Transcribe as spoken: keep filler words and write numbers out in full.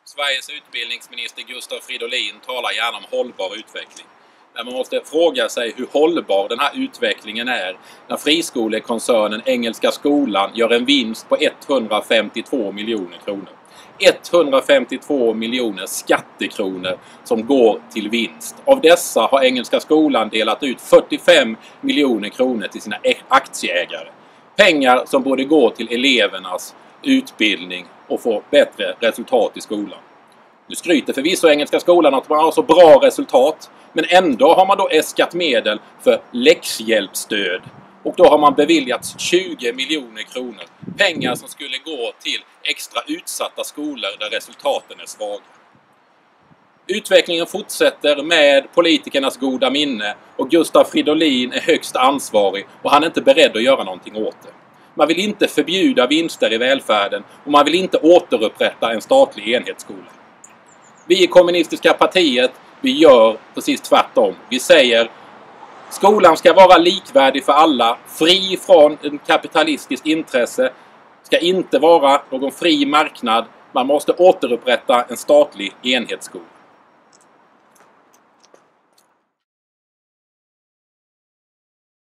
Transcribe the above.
Sveriges utbildningsminister Gustav Fridolin talar gärna om hållbar utveckling. Men man måste fråga sig hur hållbar den här utvecklingen är när friskolekoncernen Engelska skolan gör en vinst på etthundrafemtiotvå miljoner kronor. etthundrafemtiotvå miljoner skattekronor som går till vinst. Av dessa har Engelska skolan delat ut fyrtiofem miljoner kronor till sina aktieägare. Pengar som borde gå till elevernas utbildning och få bättre resultat i skolan. Nu skryter förvisso Engelska skolan att man har så bra resultat, men ändå har man då äskat medel för läxhjälpstöd. Och då har man beviljats tjugo miljoner kronor. Pengar som skulle gå till extra utsatta skolor där resultaten är svaga. Utvecklingen fortsätter med politikernas goda minne och Gustav Fridolin är högst ansvarig och han är inte beredd att göra någonting åt det. Man vill inte förbjuda vinster i välfärden och man vill inte återupprätta en statlig enhetsskola. Vi i Kommunistiska partiet, vi gör precis tvärtom. Vi säger skolan ska vara likvärdig för alla, fri från en kapitalistiskt intresse, ska inte vara någon fri marknad. Man måste återupprätta en statlig enhetsskola.